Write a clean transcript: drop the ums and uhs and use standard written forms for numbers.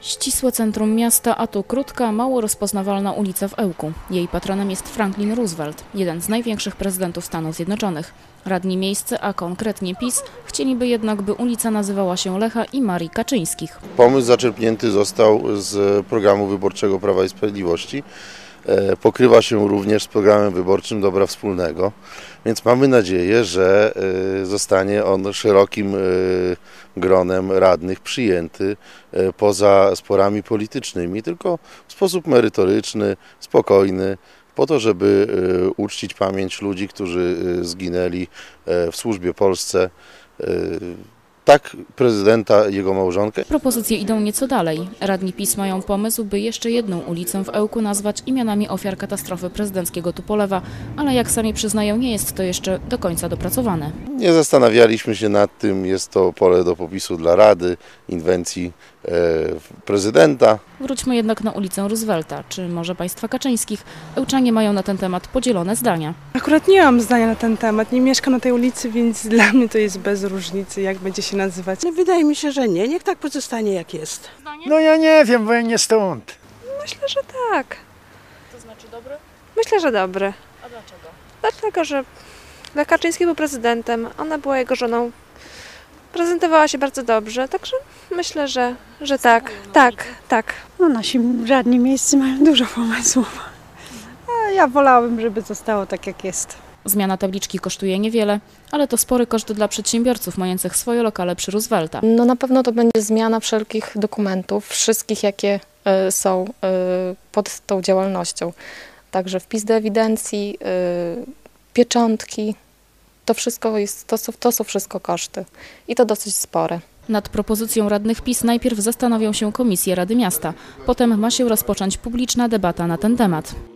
Ścisłe centrum miasta, a tu krótka, mało rozpoznawalna ulica w Ełku. Jej patronem jest Franklin Roosevelt, jeden z największych prezydentów Stanów Zjednoczonych. Radni miejsce, a konkretnie PiS, chcieliby jednak, by ulica nazywała się Lecha i Marii Kaczyńskich. Pomysł zaczerpnięty został z programu wyborczego Prawa i Sprawiedliwości. Pokrywa się również z programem wyborczym Dobra Wspólnego, więc mamy nadzieję, że zostanie on szerokim gronem radnych przyjęty poza sporami politycznymi, tylko w sposób merytoryczny, spokojny, po to, żeby uczcić pamięć ludzi, którzy zginęli w służbie Polsce. Tak, prezydenta, jego małżonkę. Propozycje idą nieco dalej. Radni PiS mają pomysł, by jeszcze jedną ulicę w Ełku nazwać imionami ofiar katastrofy prezydenckiego Tupolewa, ale jak sami przyznają, nie jest to jeszcze do końca dopracowane. Nie zastanawialiśmy się nad tym, jest to pole do popisu dla Rady, inwencji prezydenta. Wróćmy jednak na ulicę Roosevelta, czy może państwa Kaczyńskich. Ełczanie mają na ten temat podzielone zdania. Akurat nie mam zdania na ten temat, nie mieszkam na tej ulicy, więc dla mnie to jest bez różnicy, jak będzie się nazywać. Wydaje mi się, że nie. Niech tak pozostanie, jak jest. No ja nie wiem, bo ja nie stąd. Myślę, że tak. To znaczy dobry? Myślę, że dobry. A dlaczego? Dlatego, że Lech Kaczyński był prezydentem, ona była jego żoną. Prezentowała się bardzo dobrze, także myślę, że tak. Tak. No, nasi radni miejscy mają dużo pomysłów. A ja wolałabym, żeby zostało tak, jak jest. Zmiana tabliczki kosztuje niewiele, ale to spory koszt dla przedsiębiorców mających swoje lokale przy Roosevelta. No na pewno to będzie zmiana wszelkich dokumentów, wszystkich jakie są pod tą działalnością. Także wpis do ewidencji, pieczątki, to są wszystko koszty i to dosyć spore. Nad propozycją radnych PiS najpierw zastanowią się komisje Rady Miasta. Potem ma się rozpocząć publiczna debata na ten temat.